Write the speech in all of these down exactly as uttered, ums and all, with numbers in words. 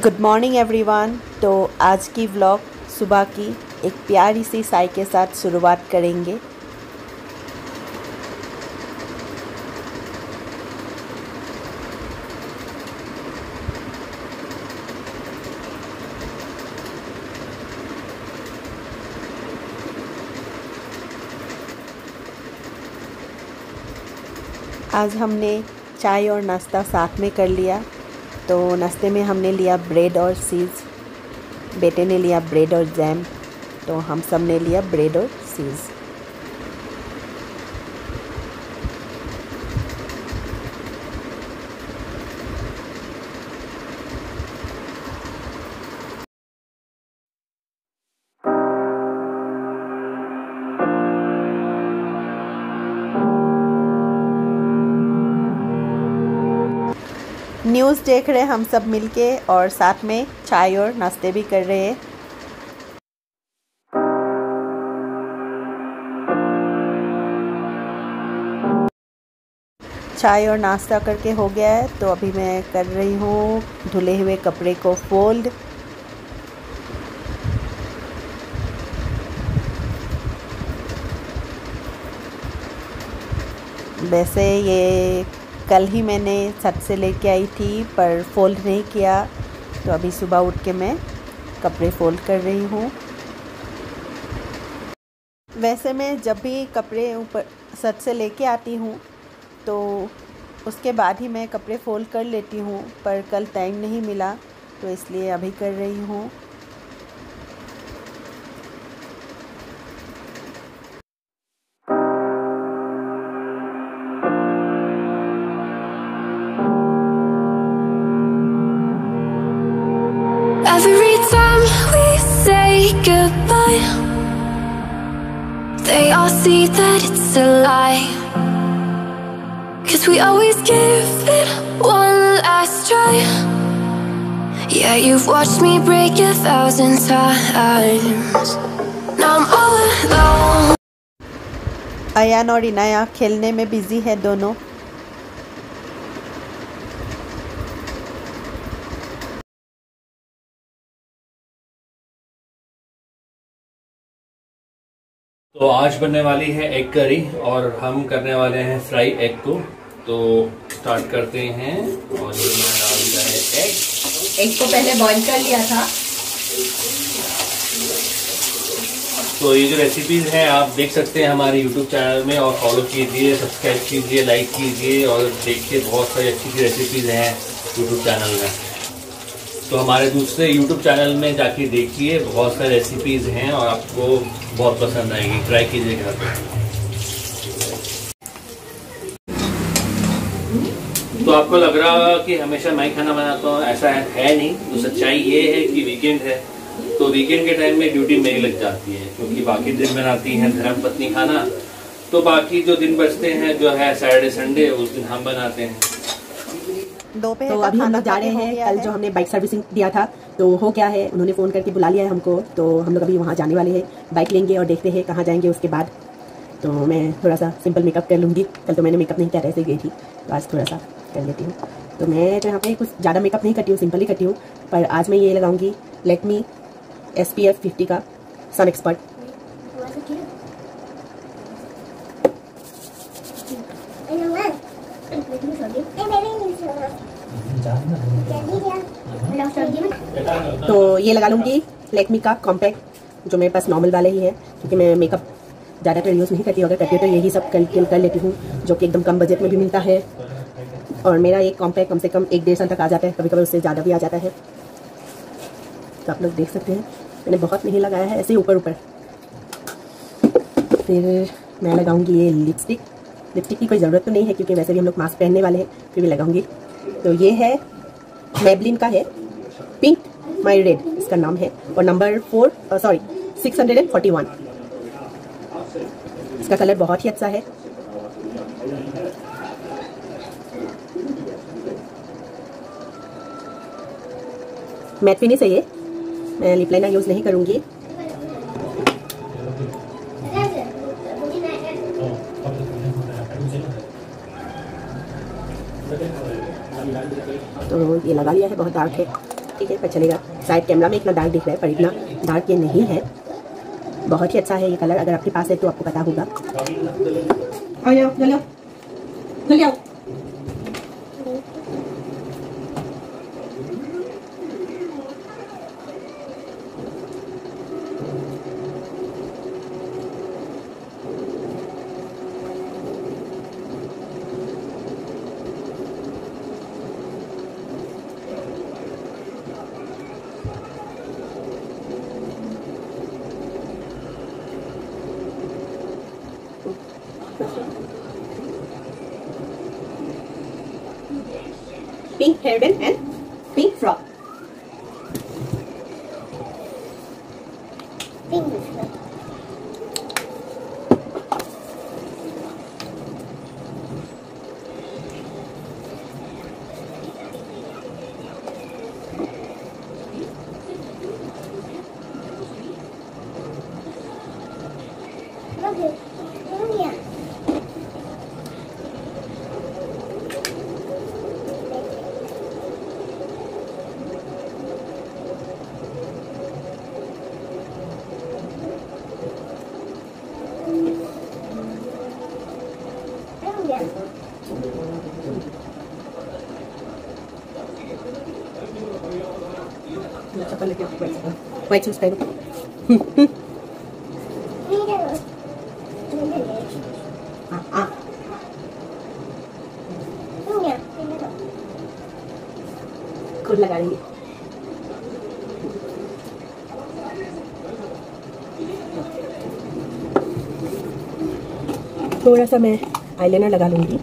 Good morning everyone. तो आज की व्लॉग सुबह की एक प्यारी सी चाय के साथ शुरुआत करेंगे। आज हमने चाय और नाश्ता साथ में कर लिया। तो नाश्ते में हमने लिया ब्रेड और चीज़, बेटे ने लिया ब्रेड और जैम, तो हम सब ने लिया ब्रेड और चीज़। न्यूज़ देख रहे हम सब मिलके और साथ में चाय और नाश्ते भी कर रहे हैं। चाय और नाश्ता करके हो गया है, तो अभी मैं कर रही हूँ धुले हुए कपड़े को फोल्ड। वैसे ये कल ही मैंने छत से लेके आई थी पर फोल्ड नहीं किया, तो अभी सुबह उठ के मैं कपड़े फोल्ड कर रही हूँ। वैसे मैं जब भी कपड़े ऊपर छत से लेके आती हूँ तो उसके बाद ही मैं कपड़े फोल्ड कर लेती हूँ, पर कल टाइम नहीं मिला तो इसलिए अभी कर रही हूँ। Every time we say goodbye, they all see that it's a lie. 'Cause we always give it one last try. Yeah, you've watched me break a thousand times. Now I'm all alone. Ayan और इनाया खेलने में busy है दोनों। तो आज बनने वाली है एग करी और हम करने वाले हैं फ्राई एग को। तो स्टार्ट करते हैं और ये मैं डाल दिया है एग। एग को पहले बॉईल कर लिया था। तो ये जो रेसिपीज हैं आप देख सकते हैं हमारे यूट्यूब चैनल में, और फॉलो कीजिए, सब्सक्राइब कीजिए, लाइक कीजिए और देखिए, बहुत सारी अच्छी अच्छी रेसिपीज हैं यूट्यूब चैनल में। तो हमारे दूसरे यूट्यूब चैनल में जाके देखिए, बहुत सारी रेसिपीज हैं और आपको बहुत पसंद आएगी, ट्राई कीजिए घर पे। तो आपको लग रहा होगा कि हमेशा मैं खाना बनाता हूँ, ऐसा है, है नहीं। तो सच्चाई ये है कि वीकेंड है तो वीकेंड के टाइम में ड्यूटी मेरी लग जाती है, क्योंकि बाकी दिन बनाती है धर्मपत्नी खाना, तो बाकी जो दिन बचते हैं जो है सैटरडे संडे, उस दिन हम बनाते हैं। तो अभी हम लोग जा रहे हैं। कल जो हमने बाइक सर्विसिंग दिया था तो हो क्या है, उन्होंने फ़ोन करके बुला लिया है हमको, तो हम लोग अभी वहाँ जाने वाले हैं। बाइक लेंगे और देखते हैं कहाँ जाएंगे उसके बाद। तो मैं थोड़ा सा सिंपल मेकअप कर लूँगी। कल तो मैंने मेकअप नहीं किया, ऐसे गई थी, तो आज थोड़ा सा कर लेती हूँ। तो मैं तो यहाँ पे कुछ ज़्यादा मेकअप नहीं करती हूँ, सिंपल ही करती हूँ। पर आज मैं ये लगाऊँगी Lakme S P F fifty का सन एक्सपर्ट। तो ये लगा लूँगी लैक्मे का कॉम्पैक्ट, जो मेरे पास नॉर्मल वाले ही है, क्योंकि मैं मेकअप ज़्यादातर यूज़ नहीं करती हूँ। अगर करती हूँ तो यही सब कर, कर लेती हूँ, जो कि एकदम कम बजट में भी मिलता है। और मेरा एक कॉम्पैक्ट कम से कम एक डेढ़ साल तक आ जाता है, कभी कभी उससे ज़्यादा भी आ जाता है। तो आप लोग देख सकते हैं, मैंने बहुत नहीं लगाया है, ऐसे ही ऊपर ऊपर। फिर मैं लगाऊंगी ये लिपस्टिक। लिपस्टिक की कोई ज़रूरत तो नहीं है, क्योंकि वैसे भी हम लोग मास्क पहनने वाले हैं, फिर भी लगाऊंगी। तो ये है मेबलिन का है, पिंक माई रेड इसका नाम है, और number four sorry six hundred and forty one. इसका कलर बहुत ही अच्छा है। मैट फिनिश है ये। मैं लिप लाइनर यूज़ नहीं करूँगी। तो ये लगा लिया है, बहुत डार्क है। ठीक है, पर चलेगा। शायद कैमरा में इतना डार्क दिख रहा है, पर इतना डार्क ये नहीं है। बहुत ही अच्छा है ये कलर, अगर आपके पास है तो आपको पता होगा। आओ जाओ, जल्दी आओ, जल्दी आओ। Pink hairband and pink frock. Pink frock. Okay. Oh yeah. चप्पल लेके व्हाइट शूज पहनो। हाँ हाँ खुद लगा लेंगे। थोड़ा सा मैं आईलाइनर लगा लूँगी।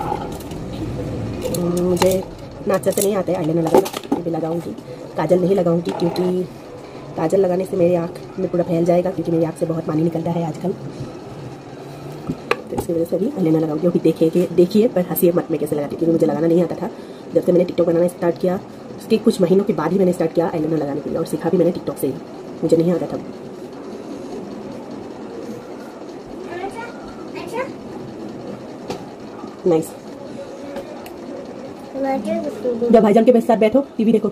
मुझे ना अच्छा से नहीं आता है आईलाइनर लगाना, मैं भी लगाऊंगी। काजल नहीं लगाऊंगी क्योंकि काजल लगाने से मेरी आँख में पूरा फैल जाएगा, क्योंकि मेरी आँख से बहुत पानी निकलता है आजकल, तो इसकी वजह से भी आईलाइनर लगाऊंगी। अभी देखिए देखिए पर हंसी मत में कैसे लगाती, क्योंकि मुझे लगाना नहीं आता था। जब से मैंने टिकटॉक बनाना स्टार्ट किया उसके कुछ महीनों के बाद ही मैंने स्टार्ट किया आईलाइनर लगाने के लिए, और सीखा भी मैंने टिकटॉक से ही, मुझे नहीं आता था। नाइस। जब भाईजान के साथ बैठो टीवी देखो।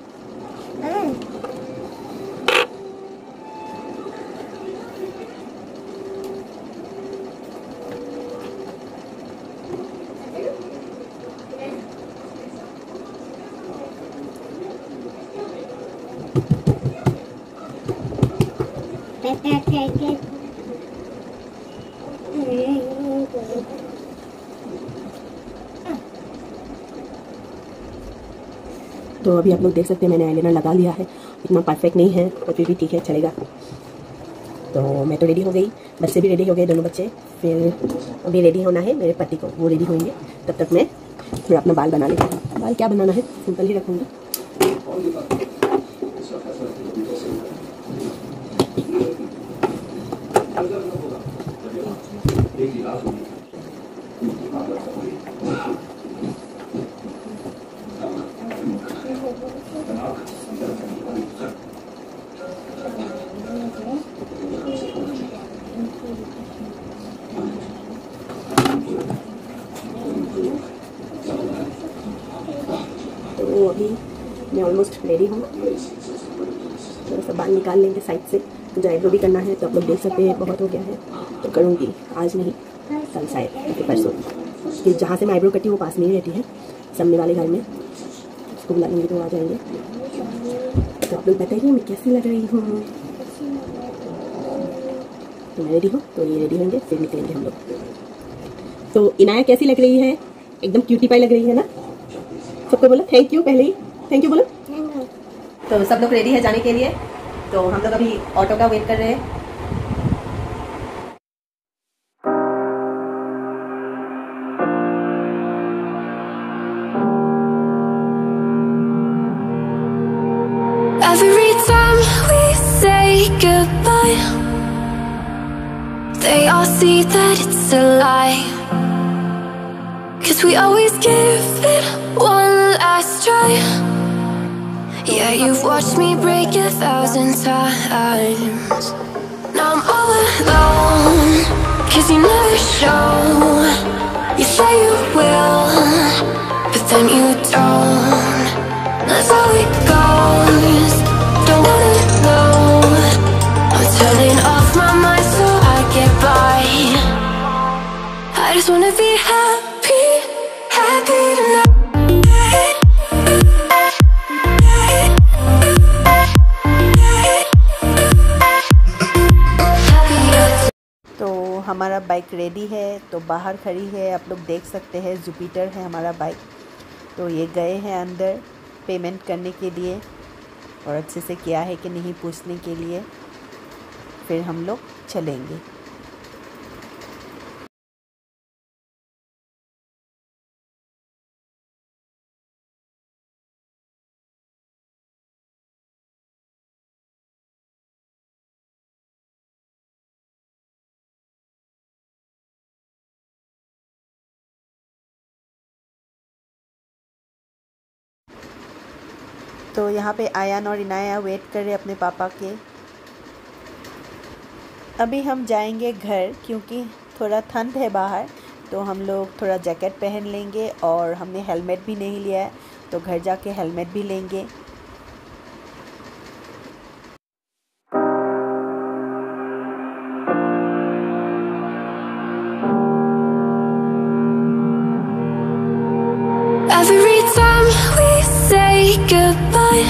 तो अभी आप लोग देख सकते हैं मैंने आईलाइनर लगा लिया है। इतना परफेक्ट नहीं है पर फिर भी ठीक है, चलेगा। तो मैं तो रेडी हो गई, बच्चे भी रेडी हो गए, दोनों बच्चे। फिर अभी रेडी होना है मेरे पति को, वो रेडी होंगे, तब तक मैं फिर अपना बाल बना लेती हूँ। बाल क्या बनाना है, सिंपल ही रखूँगी। तो अभी मैं ऑलमोस्ट रेडी हूँ। थोड़ा सा बाल निकाल लेंगे साइड से, मुझे आईब्रो भी करना है, तो आप लोग देख सकते हैं बहुत हो गया है, तो करूँगी आज नहीं कल शायद फिर परसों, कि जहाँ से मैं आईब्रो करती हूँ वो पास में ही रहती है, सामने वाले घर में। उसको बुला लेंगे तो आ जाएंगे। तो आप लोग बताइए मैं कैसी लग रही हूँ। तो मैं रेडी हूँ, तो ये रेडी होंगे फिर निकलेंगे हम लोग। तो इनाया कैसी लग रही है, एकदम क्यूटी पाई लग रही है ना। सबको बोलो थैंक यू, पहले ही थैंक यू बोलो। तो सब लोग रेडी है जाने के लिए, तो हम लोग अभी ऑटो का वेट कर रहे हैं। Every time we say goodbye, they all see that it's a lie. 'Cause we always give it one last try. Yeah, you've watched me break a thousand times. Now I'm all alone, 'cause you never show. You say you will, but then you don't. That's how it goes. just wanna be happy, happy tonight. तो हमारा bike ready है, तो बाहर खड़ी है, आप लोग देख सकते हैं। जुपिटर है हमारा बाइक। तो ये गए हैं अंदर पेमेंट करने के लिए और अच्छे से किया है कि नहीं पूछने के लिए, फिर हम लोग चलेंगे। तो यहाँ पे आयान और इनाया वेट कर रहे अपने पापा के। अभी हम जाएंगे घर, क्योंकि थोड़ा ठंड है बाहर, तो हम लोग थोड़ा जैकेट पहन लेंगे और हमने हेलमेट भी नहीं लिया है, तो घर जाके हेलमेट भी लेंगे। Every time we say goodbye,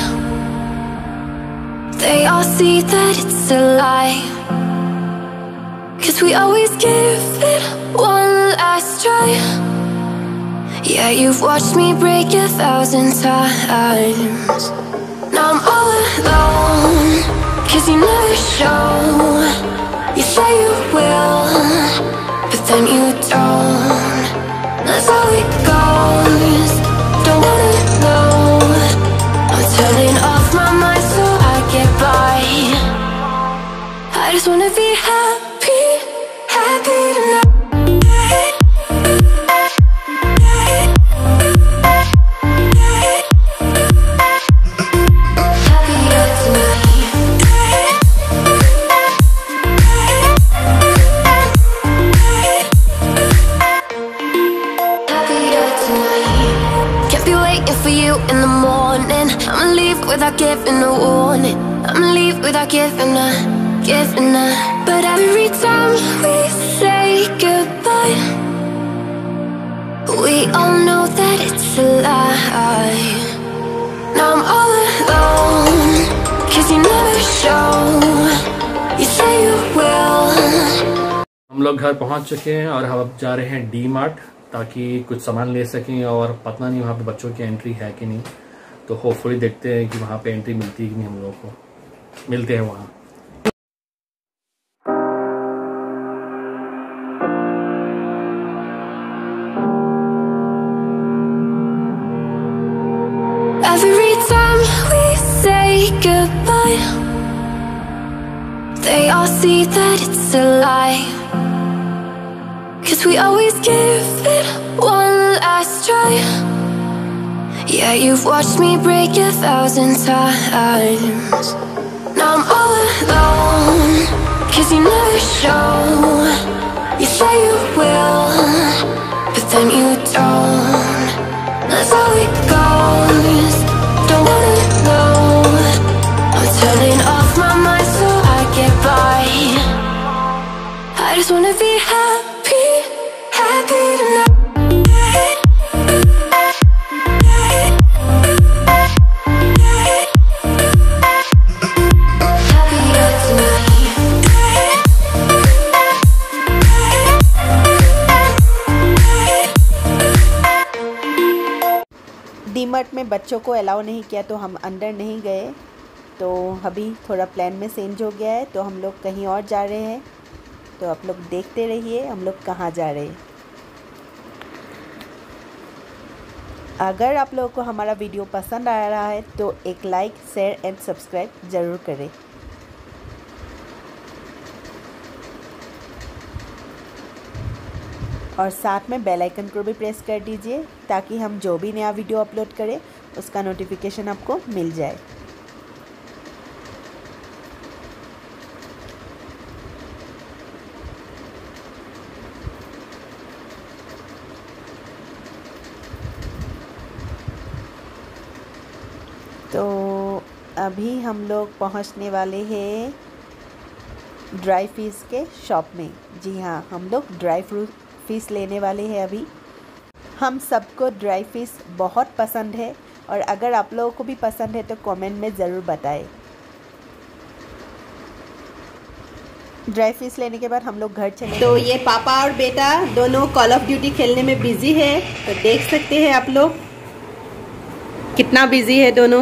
they all see that it's a lie. 'Cause we always give it one last try. Yeah, you've watched me break a thousand times. Now I'm all alone, 'cause you never show. You say you will, but then you don't. That's how it goes. Don't wanna know. I'm turning off my mind so I get by. I just wanna be happy, happy tonight. Happier tonight. Happier tonight. Can't be waiting for you in the morning. I'ma leave without giving a warning. I'ma leave without giving a, giving a. But every time we say goodbye, we all know that it's a lie. Now I'm all alone, 'cause you never show. You say you will. हम लोग घर पहुंच चुके हैं और हम अब जा रहे हैं डी मार्ट, ताकि कुछ सामान ले सकें। और पता नहीं वहाँ पे बच्चों की एंट्री है कि नहीं, तो होपफुली देखते हैं कि वहाँ पे एंट्री मिलती है कि नहीं। हम लोगों को मिलते हैं वहाँ। Every time we say goodbye, they all see that it's a lie. 'Cause we always give it one last try. Yeah, you've watched me break a thousand times. Now I'm all alone, 'cause you never show. You say you will, but then you don't. That's how it goes. Don't wanna know. I'm turning off my mind so I get by. I just wanna be happy, happy tonight. Happier tonight. DMart में बच्चों को allow नहीं किया, तो हम अंदर नहीं गए। तो अभी थोड़ा प्लान में चेंज हो गया है, तो हम लोग कहीं और जा रहे हैं। तो आप लोग देखते रहिए हम लोग कहाँ जा रहे हैं। अगर आप लोगों को हमारा वीडियो पसंद आ रहा है तो एक लाइक, शेयर एंड सब्सक्राइब ज़रूर करें। और साथ में बेल आइकन को भी प्रेस कर दीजिए, ताकि हम जो भी नया वीडियो अपलोड करें उसका नोटिफिकेशन आपको मिल जाए। तो अभी हम लोग पहुंचने वाले हैं ड्राई फिश के शॉप में। जी हाँ, हम लोग ड्राई फ्रूट फ़िश लेने वाले हैं अभी। हम सबको ड्राई फ़िश बहुत पसंद है और अगर आप लोगों को भी पसंद है तो कमेंट में ज़रूर बताएं। ड्राई फिश लेने के बाद हम लोग घर चले। तो ये पापा और बेटा दोनों कॉल ऑफ ड्यूटी खेलने में बिजी है, तो देख सकते हैं आप लोग कितना बिजी है दोनों।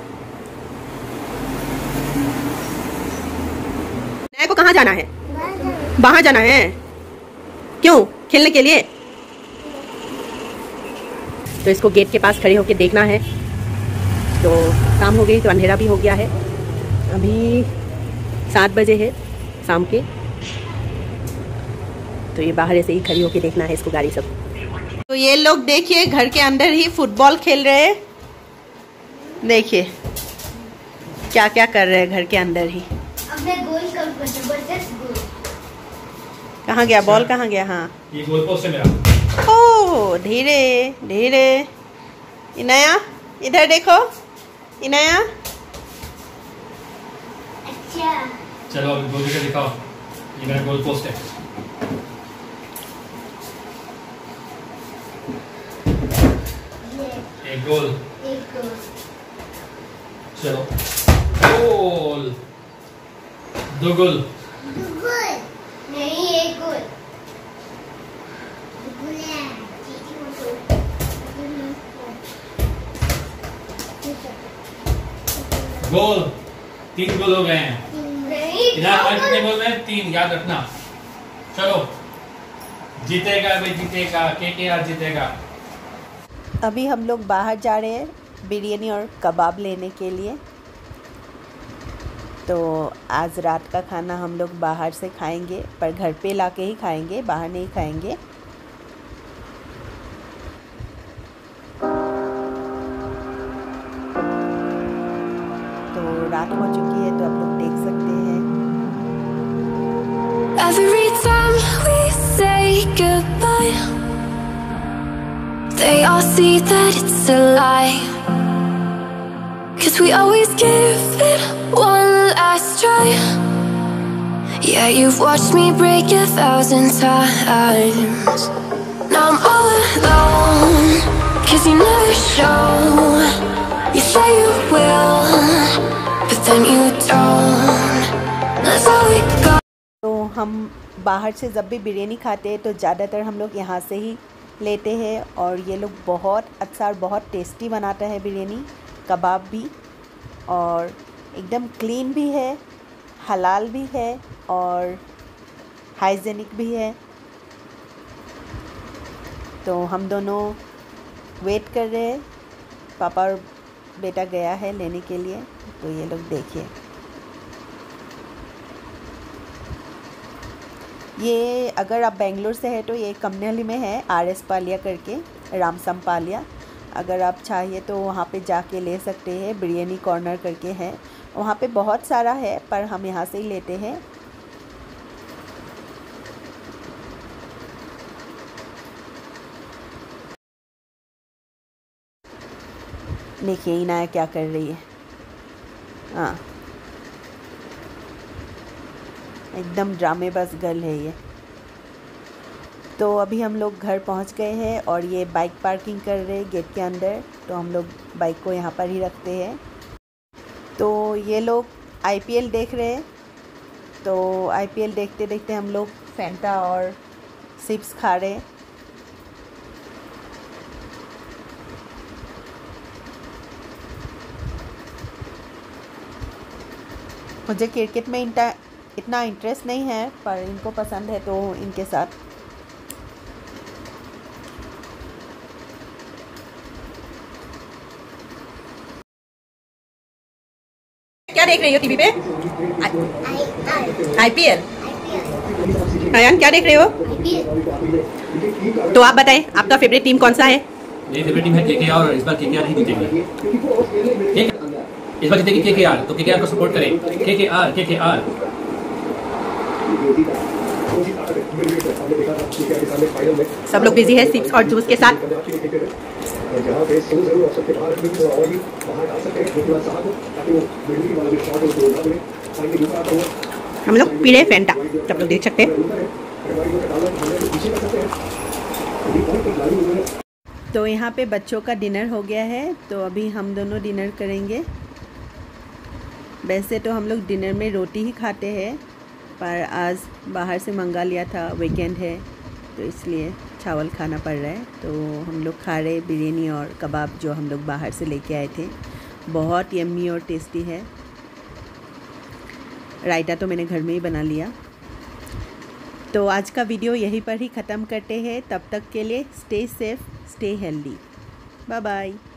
नया को कहाँ जाना है? बाहर जाना है। क्यों? खेलने के लिए। तो इसको गेट के पास खड़े होके देखना है। तो शाम हो गई, तो अंधेरा भी हो गया है। अभी सात बजे है शाम के। तो ये बाहर ऐसे ही खड़ी होके देखना है इसको गाड़ी सब। तो ये लोग देखिए घर के अंदर ही फुटबॉल खेल रहे हैं। देखिए क्या क्या कर रहे हैं घर के अंदर ही। कहाँ गया बॉल? कहाँ गया? हाँ ये गोल पोस्ट है मेरा। ओह धीरे धीरे। इनाया इधर देखो। इनाया अच्छा चलो अभी गोल करके दिखाओ। ये मेरा गोल पोस्ट है। एक गोल। एक गोल। चलो गोल। दो गोल। दो गोल नहीं, एक गोल। गोल है। गोल। तीन गोल हो गए हैं। नहीं, इधर हमारे कितने गोल में? तीन, याद रखना। चलो जीतेगा भाई, जीतेगा केकेआर जीतेगा। अभी हम लोग बाहर जा रहे हैं बिरयानी और कबाब लेने के लिए। तो आज रात का खाना हम लोग बाहर से खाएंगे, पर घर पे लाके ही खाएंगे, बाहर नहीं खाएंगे। तो रात हो चुकी है, तो आप लोग देख सकते हैं। Every time we say goodbye, they all see that it's a lie. 'Cause we always give it one last try. Yeah, you've watched me break a thousand times. Now I'm all alone, 'cause you never show. You say you will, but then you don't. That's all we got. तो हम बाहर से जब भी बिरयानी खाते हैं तो ज़्यादातर हम लोग यहाँ से ही लेते हैं और ये लोग बहुत अच्छा और बहुत टेस्टी बनाता है बिरयानी, कबाब भी, और एकदम क्लीन भी है, हलाल भी है और हाइजेनिक भी है। तो हम दोनों वेट कर रहे हैं। पापा और बेटा गया है लेने के लिए। तो ये लोग देखिए, ये अगर आप बेंगलोर से है तो ये कमनहल्ली में है, आर एस पालिया करके, रामसम पालिया। अगर आप चाहिए तो वहाँ पे जाके ले सकते हैं। बिरयानी कॉर्नर करके है, वहाँ पे बहुत सारा है, पर हम यहाँ से ही लेते हैं। देखिए इनाया क्या कर रही है। हाँ एकदम ड्रामेबाज गर्ल है ये। तो अभी हम लोग घर पहुंच गए हैं और ये बाइक पार्किंग कर रहे हैं गेट के अंदर। तो हम लोग बाइक को यहाँ पर ही रखते हैं। तो ये लोग आईपीएल देख रहे हैं। तो आईपीएल देखते देखते हम लोग फैंटा और चिप्स खा रहे हैं। मुझे क्रिकेट में इंटा इतना इंटरेस्ट नहीं है, पर इनको पसंद है तो इनके साथ। क्या देख रही हो टीवी पे? आईपीएल। अयान क्या देख रहे हो? तो आप बताएं आपका फेवरेट टीम कौन सा है? मेरी फेवरेट टीम है केकेआर और इस बार केकेआर ही जीतेगी। ठीक, इस बार जीतेगी केकेआर, तो केकेआर को सपोर्ट करें। KKR KKR. सब लोग बिजी है चिप्स और जूस के साथ। हम लोग पी रहे फैंटा, सब लोग देख सकते हैं। तो यहाँ पे बच्चों का डिनर हो गया है, तो अभी हम दोनों डिनर करेंगे। वैसे तो हम लोग डिनर में रोटी ही खाते हैं, पर आज बाहर से मंगा लिया था, वीकेंड है तो इसलिए चावल खाना पड़ रहा है। तो हम लोग खा रहे बिरयानी और कबाब जो हम लोग बाहर से लेके आए थे। बहुत यम्मी और टेस्टी है। रायता तो मैंने घर में ही बना लिया। तो आज का वीडियो यहीं पर ही ख़त्म करते हैं। तब तक के लिए stay safe, stay healthy, bye bye.